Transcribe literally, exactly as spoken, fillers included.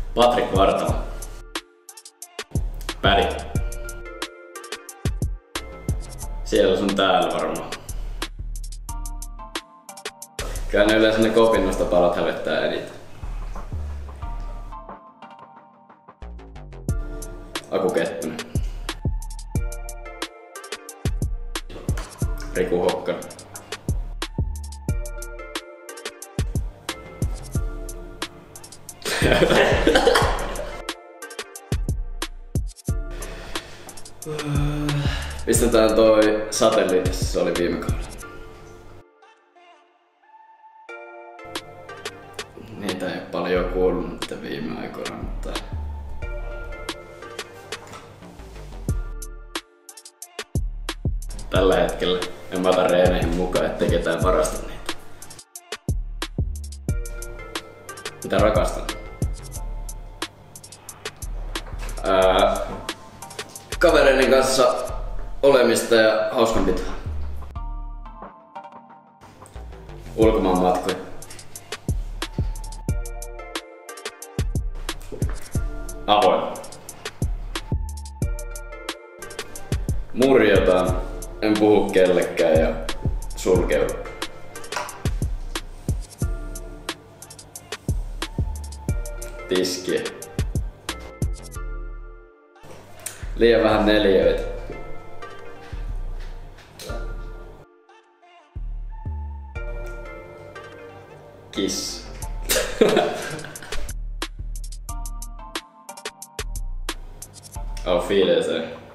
Patrik Vartalo. Päri. Siellä sun täällä varmaan. Kyllä ne yleensä ne kopinnosta palat hävettää eniten. Aku Kettunen. Riku Hokkanen. Pistetään toi Satelliitissa, se oli viime kaudella. Niitä ei ole paljon kuulunut viime aikoina, mutta tällä hetkellä en mä ota reeneihin mukaan, ettei ketään varasta niitä. Mitä rakastan? Ää, kavereiden kanssa olemista ja hauskanpitoa. Ulkomaan matkoja. Avoin. Murjotaan, en puhu kellekään ja sulkeudu. Tiskiä. Liian vähän neliöitä. Kiss. Auf Wiedersehen.